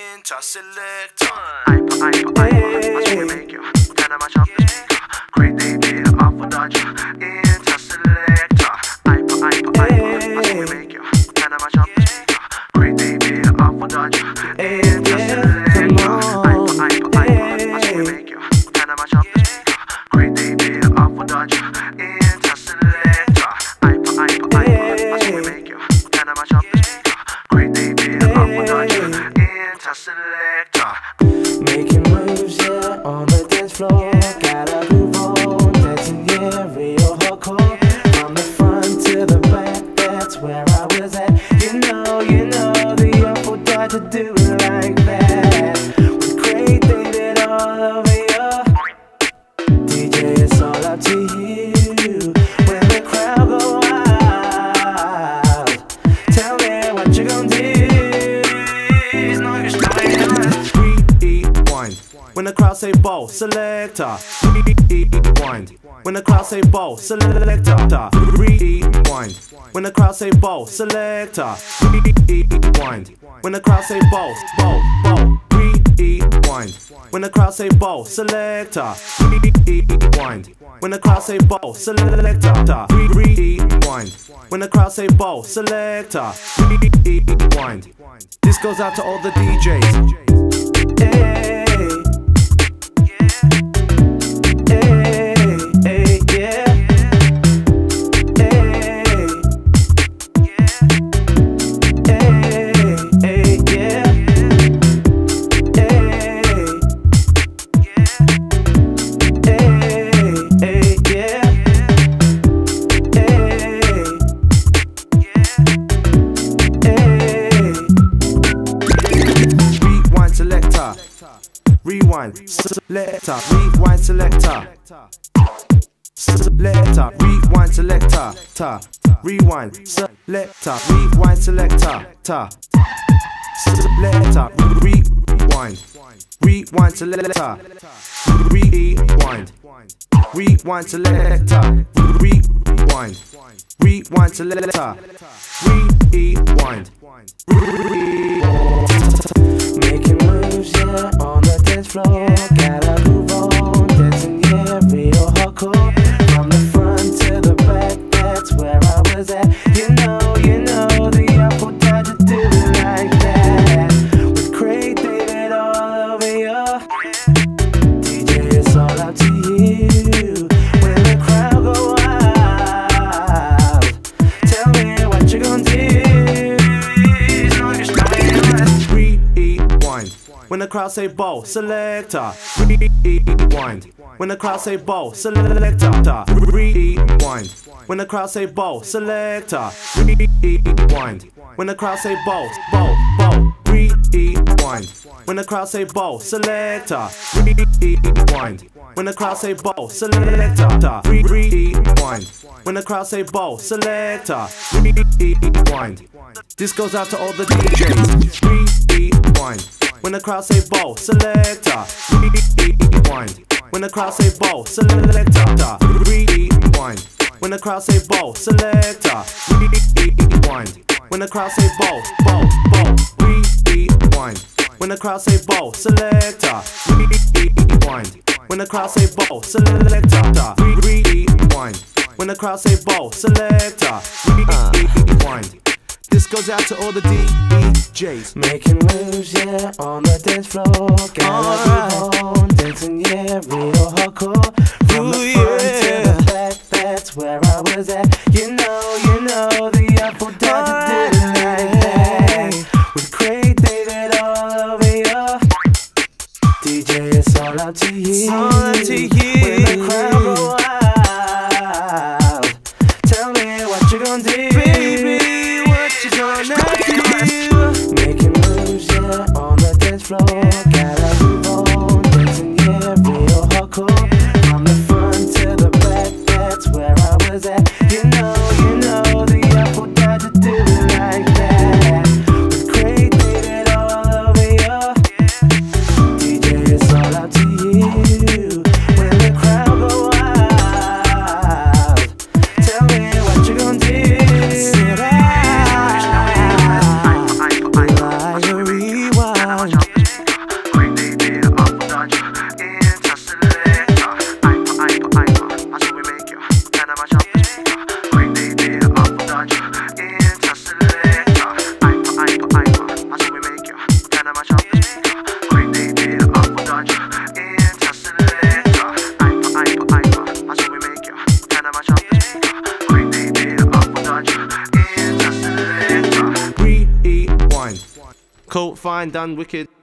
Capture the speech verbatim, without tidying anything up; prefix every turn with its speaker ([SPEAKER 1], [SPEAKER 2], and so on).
[SPEAKER 1] into selecta. Hyper, hyper, hyper, watch me make you kinda match up the speaker. Great baby, Artful Dodger into selecta. Hyper, hyper, hyper, watch me make you kinda match up the speaker. Great baby, Artful Dodger into selecta. Hyper, hyper, hyper, watch me make you kinda match up the speaker. Great baby, Artful Dodger into selecta. Hyper, hyper, hyper, watch me make you kinda match up the speaker. Great baby, Artful Dodger into selecta.
[SPEAKER 2] Making moves, yeah, on the dance floor. Gotta move on, dancing, yeah, real hardcore. From the front to the back, that's where I was at. You know, you know, the Artful Dodger do it like that. With great David all over you. D J, it's all up to you. When the crowd go wild, tell me what you gonna do.
[SPEAKER 3] When the crowd say bow, selecta, rewind. When the crowd say bow, selecta, rewind. When the crowd say bow, selecta, rewind. When the crowd say bow, bow, bow, rewind. When the crowd say bow, selecta, rewind. When the crowd say bow, selecta, rewind. When the crowd say bow, selecta, rewind. This goes out to all the D Js.
[SPEAKER 2] Hey.
[SPEAKER 3] Rewind, selecta, rewind, selecta, selecta, rewind, selecta, ta, rewind, selecta, rewind, selecta, ta, selecta, rewind, rewind, selecta, rewind, rewind, selecta, rewind, rewind, selecta, rewind,
[SPEAKER 2] making moves, yeah, on the dance floor. Gotta move on, dancing, yeah, real hardcore. From the front to the back, that's where I was at. You know, you know, the Artful Dodger do it like that. With great David all over you. D J, it's all up to you. When the crowd go wild, tell me what you gonna do.
[SPEAKER 3] When the crowd say bow, selecta, rewind. When the crowd say bow, selecta, rewind. When the crowd say bow, selecta, rewind. When the crowd say bow, bow, bow, rewind. When the crowd say bow, selecta, rewind. When the crowd say bow, selecta, rewind. When the crowd say bow, selecta, rewind. This goes out to all the D Js. Rewind. When the crowd say bow, selecta, rewind. When the crowd say bow, selecta, rewind. When the crowd say bow, selecta, rewind. When the crowd say bow, bow, bow, rewind. When the crowd say bow, selecta, rewind. When the crowd say bow, selecta, rewind. When the crowd say bow, selecta, rewind. This goes out to all the D Js.
[SPEAKER 2] Making moves, yeah, on the dance floor. Gotta move on, dancing, yeah, real hardcore. From the front to the back, that's where I was at. You know, you know, the Artful Dodger did it like that. With great David all over you. D J, it's all up to you.
[SPEAKER 3] It's all up to you.
[SPEAKER 2] When the crowd go wild, tell me what you gonna do, baby. Making moves, yeah, on the dance floor. Gotta move on, dancing, yeah, real hardcore. From the front to the back, that's where I was at. You know, you know, the Artful Dodger do it like
[SPEAKER 3] Cool, fine, done, wicked.